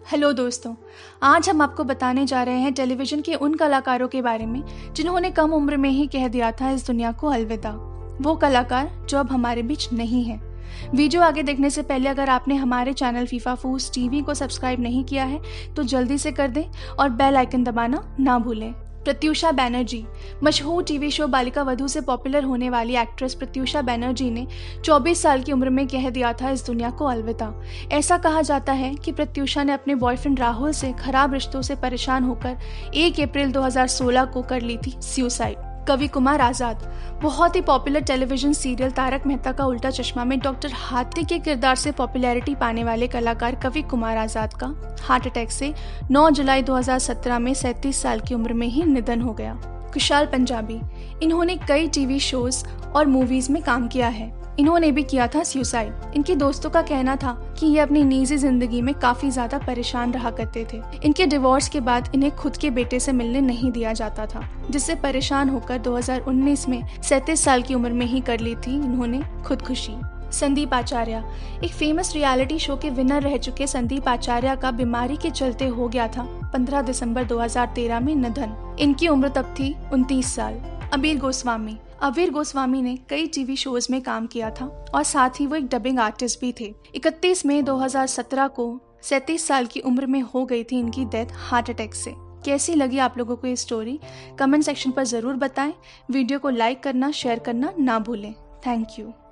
Hello दोस्तों, आज हम आपको बताने जा रहे हैं टेलीविज़न के उन कलाकारों के बारे में जिन्होंने कम उम्र में ही कह दिया था इस दुनिया को अलविदा। वो कलाकार जो अब हमारे बीच नहीं है। वीडियो आगे देखने से पहले अगर आपने हमारे चैनल फीफा फूड्स टीवी को सब्सक्राइब नहीं किया है तो जल्दी से कर दें और बेल आइकन दबाना ना भूलें। प्रत्यूषा बैनर्जी। मशहूर टीवी शो बालिका वधू से पॉपुलर होने वाली एक्ट्रेस प्रत्यूषा बैनर्जी ने 24 साल की उम्र में कह दिया था इस दुनिया को अलविदा। ऐसा कहा जाता है कि प्रत्यूषा ने अपने बॉयफ्रेंड राहुल से खराब रिश्तों से परेशान होकर 1 अप्रैल 2016 को कर ली थी सुसाइड। कवि कुमार आजाद। बहुत ही popular television serial Taarak Mehta Ka Ooltah चश्मा में डॉक्टर हाथी के किरदार से पॉपुलैरिटी पाने वाले कलाकार कवि कुमार आजाद का हार्ट अटैक से 9 जुलाई 2017 में 37 साल की उम्र में ही निधन हो गया। कुशाल पंजाबी। इन्होंने कई टीवी शोज और मूवीज में काम किया है। इन्होंने भी किया था सुसाइड। इनके दोस्तों का कहना था कि ये अपनी निजी जिंदगी में काफी ज्यादा परेशान रहा करते थे। इनके डिवोर्स के बाद इन्हें खुद के बेटे से मिलने नहीं दिया जाता था, जिससे परेशान होकर 2019 में 37 साल की उम्र में ही कर ली थी इन्होंने खुदकुशी। संदीप आचार्य। एक फेमस रियलिटी शो के विनर रह चुके संदीप आचार्य का बीमारी के चलते हो गया था 15 दिसंबर 2013 में निधन। इनकी उम्र तब थी 29 साल। अबीर गोस्वामी। अबीर गोस्वामी ने कई टीवी शोज में काम किया था और साथ ही वो एक डबिंग आर्टिस्ट भी थे। 31 मई 2017 को 37 साल की उम्र में हो गई थी इनकी डेथ हार्ट अटैक से। कैसी लगी आप लोगों को ये स्टोरी? कमेंट सेक्शन पर जरूर बताएं। वीडियो को लाइक करना, शेयर करना ना भूलें। Thank you.